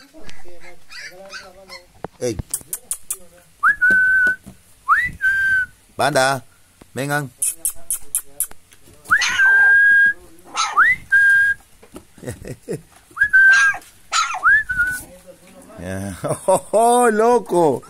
¡Ey! Banda, vengan. ¡Oh, loco!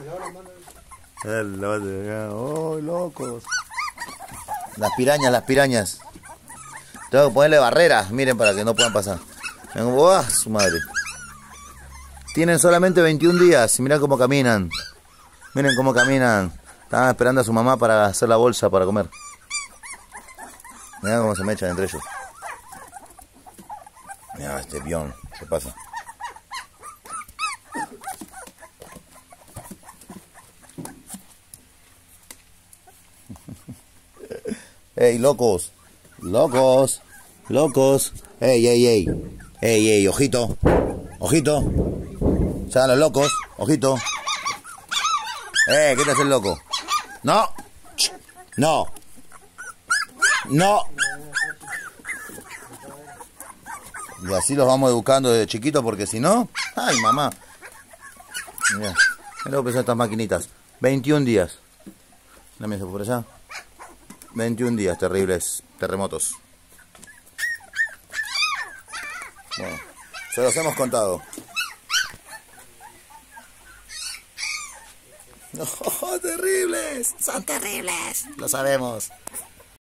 ¡Oh, locos! Las pirañas. Tengo que ponerle barreras, miren, para que no puedan pasar. ¡Oh, su madre! Tienen solamente 21 días. Miren cómo caminan. Miren cómo caminan. Estaban esperando a su mamá para hacer la bolsa para comer. Miren cómo se me echan entre ellos. Mira este pion. ¿Qué pasa? ¡Ey, locos! ¡Locos! ¡Locos! ¡Ey, ojito! ¡Ojito! Se dan los locos, ojito. ¿Qué te hace el loco? ¡No! ¡No! ¡No! Y así los vamos educando desde chiquitos porque si no... ¡Ay, mamá! Mira lo que pesan estas maquinitas. 21 días. Dame eso por allá. 21 días, terribles terremotos. Bueno, se los hemos contado. ¡No! ¡Terribles! ¡Son terribles! Lo sabemos.